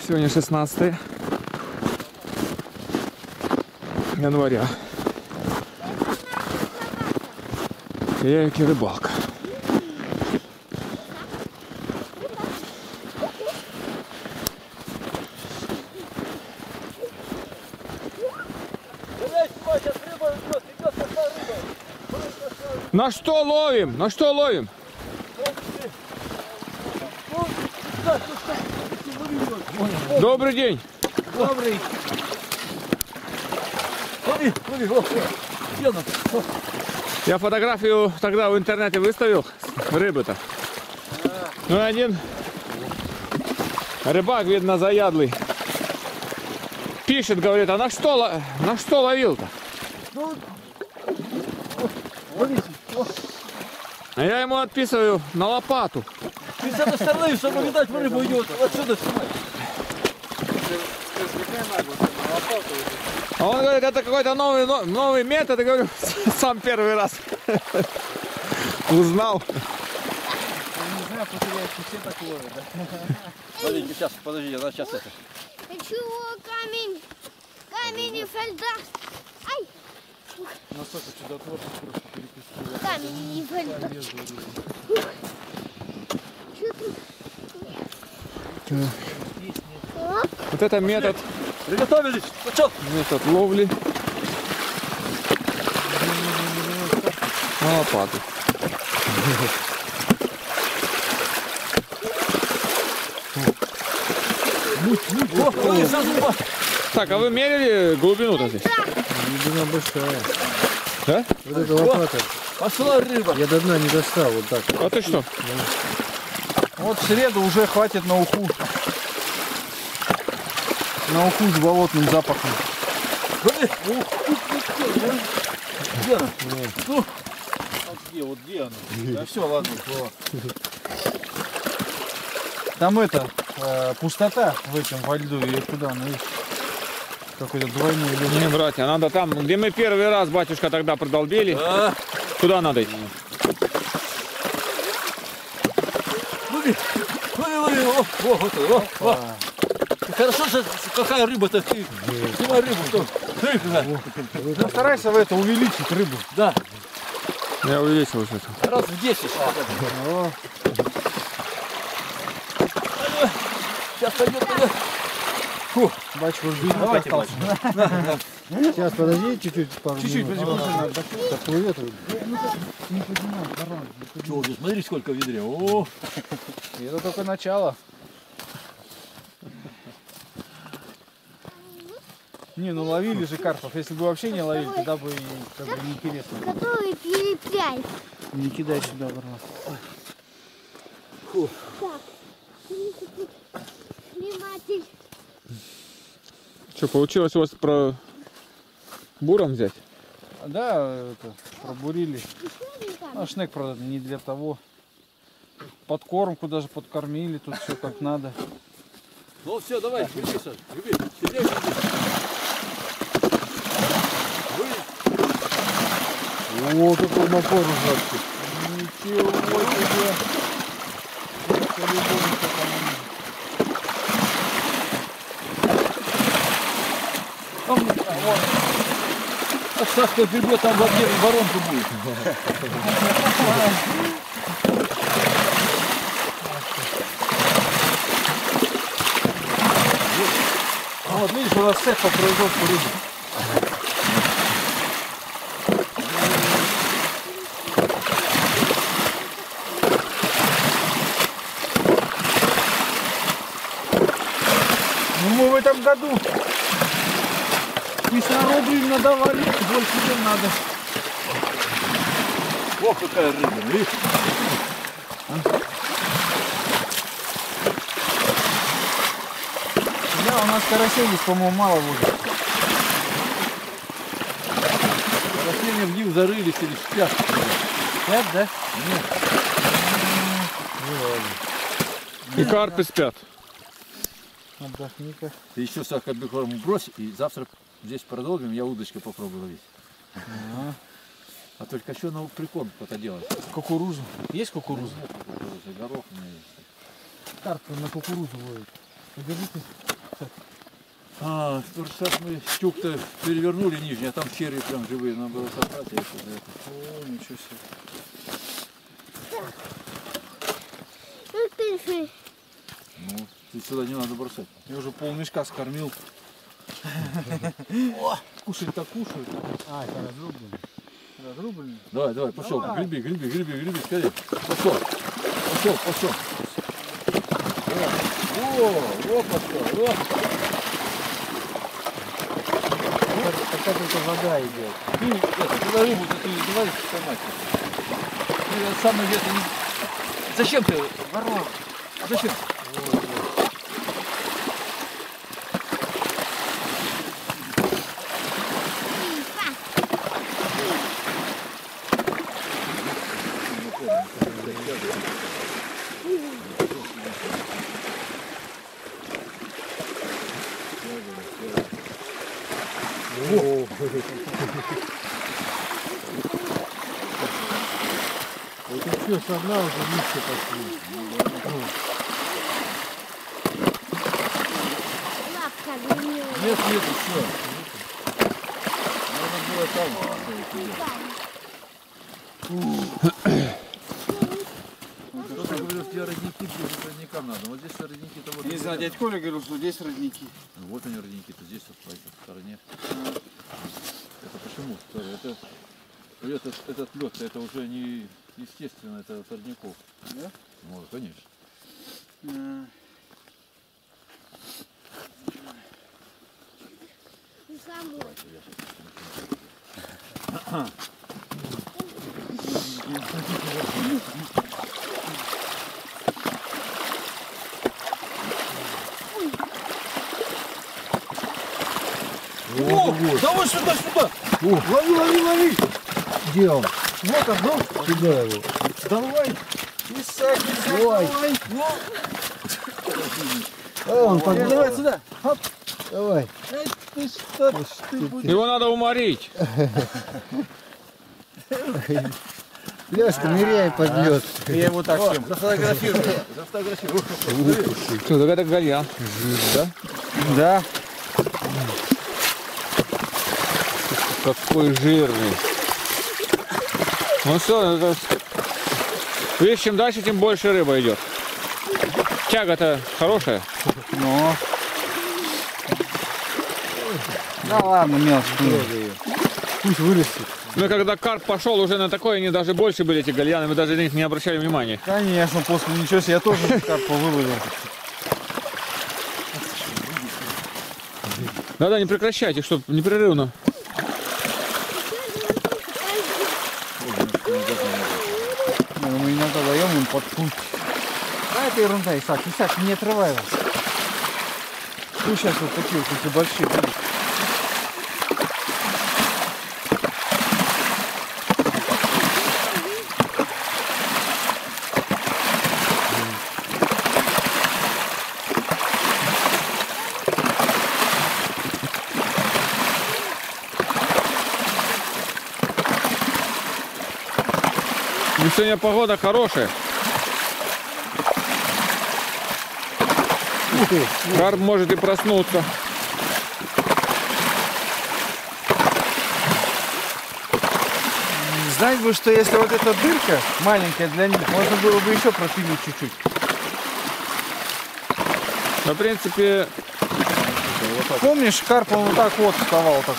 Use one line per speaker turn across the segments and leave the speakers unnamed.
Сегодня 16 января. Яйки рыбалка. На что ловим? На что ловим? Добрый день.
Добрый.
Я фотографию тогда в интернете выставил рыбы-то. Ну один рыбак, видно, заядлый. Пишет, говорит, а на что ловил-то? А я ему отписываю на лопату.
Ты с этой стороны, чтобы видать рыбу идет. Отсюда снимай.
А он говорит, это какой-то новый метод. Я говорю, сам первый раз узнал.
Не знаю, потеряется, все так ловят, да? Смотрите, сейчас, подожди, она сейчас это.
Чего камень? Камень и фольда. Ай!
Настолько чудотворно просто перекусила.
Камень и фольда.
Вот это метод.
Приготовились? Ну что?
Метод ловли на лопату. Так, а вы мерили глубину-то здесь?
Глубина большая.
Да?
Вот эта лопата.
Пошла рыба.
Я до дна не достал, вот так.
А ты что?
Вот в среду уже хватит на уху. На уху с болотным запахом. Где она? Ну, вот где она? Да все, ладно. Там это, пустота в этом, во льду, или куда она есть? Какой-то двойной лед.
Не, братья, надо там, где мы первый раз, батюшка, тогда продолбили. Куда надо идти?
Хорошо, что какая рыба-то ты. Снимай рыбу, что? Ну, старайся в это увеличить рыбу. Да.
Я увеличил это.
Раз в 10. Сейчас пойдет туда. Фу, батюшка, давайте, батюшка.
Сейчас, подожди, чуть-чуть, пару минут.
Чуть-чуть,
Плывет рыба.
смотри, сколько в ведре. О, это только начало. Не, ну ловили же карпов. Если бы вообще не ловили, тогда бы как бы неинтересно.
Который перепляет.
Не кидай сюда, брат.
Так. Сниматель.
Что, получилось у вас про буром взять?
Да, это, пробурили. А шнек, правда, не для того. Подкормку даже подкормили, тут все как надо. Ну все, давай, люби, Саш, люби.
О, какой напор ужасный.
Ничего себе. А Сашка гребет, там в одне воронка будет. Вот видишь, у нас цех по производству рыбы. Ну мы в этом году кислороду им надавали, больше чем надо. Ох, какая рыба, видишь? Да, у нас карасей здесь, по-моему, мало будет. Карасей в див зарылись или спят. Спят, да? Нет.
И карпы спят.
Отдохни-ка.
Ты еще сахарбекорму брось, и завтра здесь продолжим, я удочкой попробую ловить. А только что на прикорм кто-то делает.
Кукурузу. Есть кукуруза?
Горох у меня есть.
Карпы на кукурузу ловит. Подержите.
Сейчас мы тюк-то перевернули нижний, а там черви прям живые, надо было собрать.
О, ничего себе.
Ну ты же.
Ну, ты сюда не надо бросать.
Я уже полмешка скормил.
Кушать-то кушают.
А, это разрублено. Разрублено?
Давай, пошел. Греби, скорее. Пошел. О, пошел.
Пока только вода идет.
Туда рыбу ты давай поймать. Самый где-то не... Зачем ты?
Ворон.
Зачем?
Это что, со дна уже листья пошли.
Лапка длиннее.
Нет, все. Надо было там. Кто-то говорил, что родники ближе к родникам надо. Вот здесь родники-то вот...
Не знаю, дядь Коля говорил, что здесь родники.
Вот они родники-то, здесь вот по этой стороне. Это почему? Этот лед, это уже не естественно, это от родников.
Да?
Ну, конечно.
О, давай сюда! Лови!
Где он?
Вот он, ну,
Сюда его.
давай! Исаак,
Давай.
давай! Ну,
Он под...
давай сюда! Хоп!
Давай.
Эй, ты что, ты будешь?
Его надо уморить.
Лёшка, ныряй под лед.
Я его так всем.
Зафотографируй.
Что, так это гальян. Да?
Да.
Какой жирный. Ну все, это... Видишь, чем дальше, тем больше рыба идет. Тяга-то хорошая.
Ну. Да ладно, мелочь.
Пусть вырастет.
Но когда карп пошел уже на такое, они даже больше были, эти гальяны, мы даже на них не обращали внимания.
Конечно, после ничего себе, я тоже карпа выловил.
Да-да, не прекращайте, чтобы непрерывно.
Мы иногда даем им под путь. А это ерунда, Исаак, не отрывай вас. Ну сейчас вот такие вот эти большие будут.
И сегодня погода хорошая. Карп может и проснуться.
Знать бы, что если вот эта дырка маленькая для них, можно было бы еще пропилить чуть-чуть.
В принципе,
Помнишь, карп он вот так вот вставал вот так.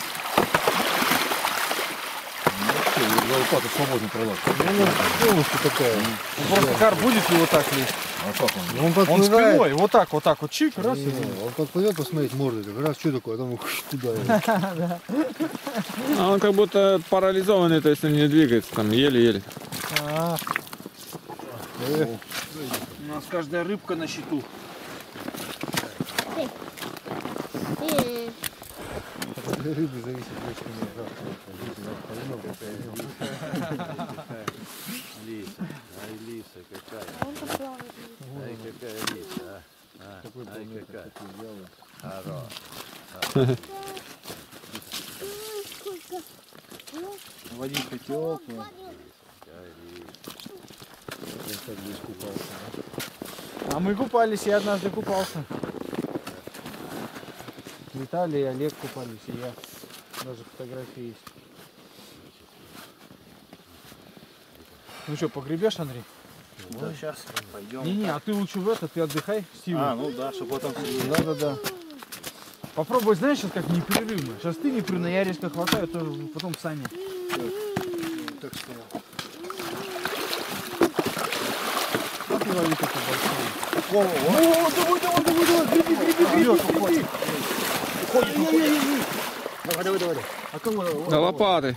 Лопата свободно пролазит.
Полностью такая.
Просто карп будет его так лезть.
А как он?
Он
Он
подплывает.
спиной, вот так вот, чик, раз и
Не, он подплывет посмотреть мордой. Так раз, что такое? А там куда его?
а он как будто парализованный, то есть он не двигается, там еле-еле.
У нас каждая рыбка на счету.
Рыбы зависит очень много.
Лиса, ай лиса какая, ай какая лиса, ай какая, хорош.
Водичка теплая. А мы купались, я однажды купался.
Виталий и Олег купались, и я. Даже фотографии есть. Ну что, погребешь, Андрей?
Да, сейчас пойдем.
Не-не, а ты лучше в это, ты отдыхай, Стивен.
А, ну да, чтобы потом...
Да. Попробуй, знаешь, сейчас как непрерывно. Сейчас ты непрерывно, я резко хватаю, то потом Саня.
Так стоял.
Как не ловить это большое?
О, давай, греби. Давай.
А кого?
На лопаты.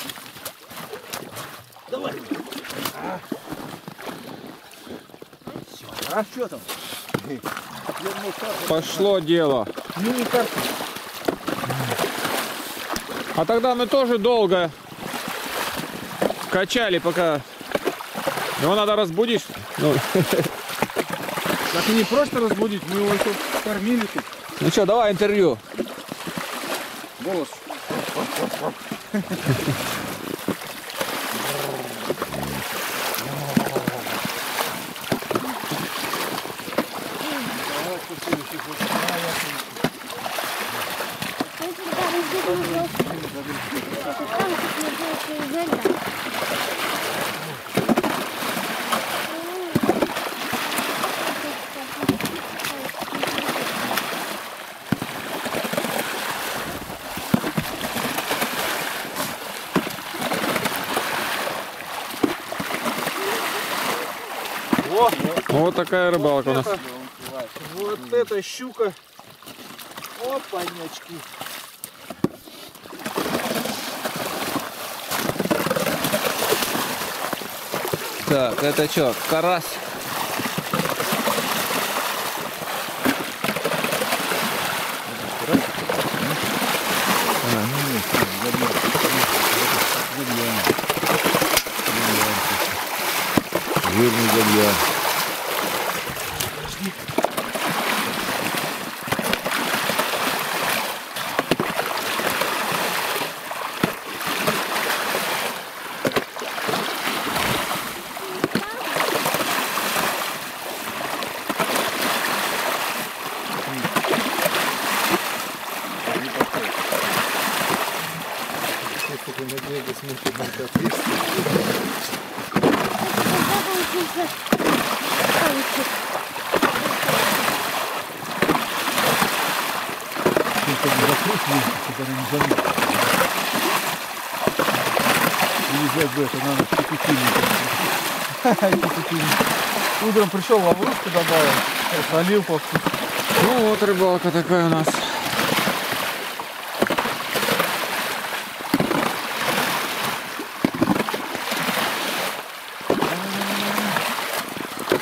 А что там?
Пошло дело.
Мини-карта.
А тогда мы тоже долго качали, пока его надо разбудить. Ну,
Так и не просто разбудить, мы его еще кормили тут.
ну что, давай интервью.
Голос.
Вот такая рыбалка у нас.
Вот эта щука. Опанечки.
Так, это что, карась?
Жирный гальян.
Утром пришел, лаврушку добавил, солил повсюду.
Ну вот рыбалка такая у нас.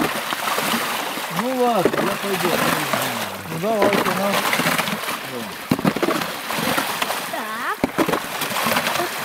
Ну ладно, я пойду. Ну давайте, на.